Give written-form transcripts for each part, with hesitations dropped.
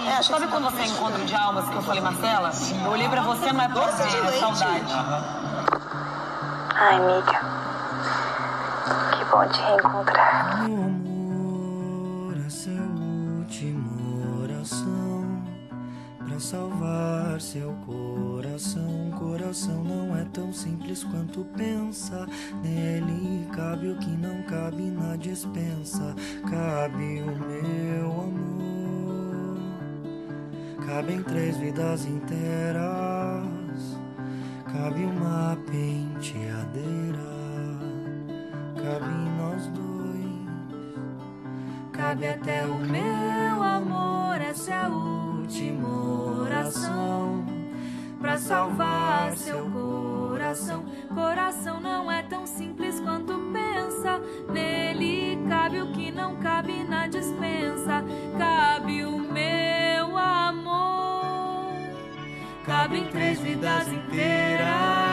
Sabe quando você é encontro de almas que eu falei, Marcela? Eu olhei pra você, não é pra ver, é saudade. Ai, amiga. Que bom te reencontrar. Meu amor, essa é a última oração pra salvar seu coração. Coração não é tão simples quanto pensa. Nele cabe o que não cabe na despensa. Cabe o meu amor. Cabem 3 vidas inteiras. Cabe uma penteadeira. Cabe nós dois. Cabe até o meu amor. Essa é a última oração pra salvar seu coração. Coração não é tão simples quanto pensa. Nele cabe o que não cabe na despensa. Cabe o meu amor. Cabem 3 vidas inteiras.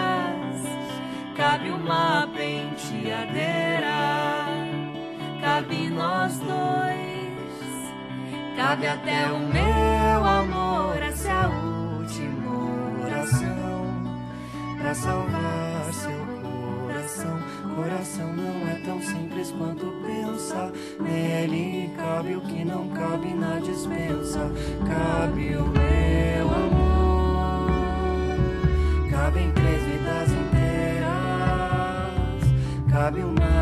Cabe uma penteadeira. Cabe nós dois. Cabe até o meu amor. Essa é a última oração pra salvar seu coração. Coração não é tão simples quanto pensa. Nele cabe o que não cabe na despensa. Cabe o meu amor. Cabem 3 vidas inteiras. Cabe uma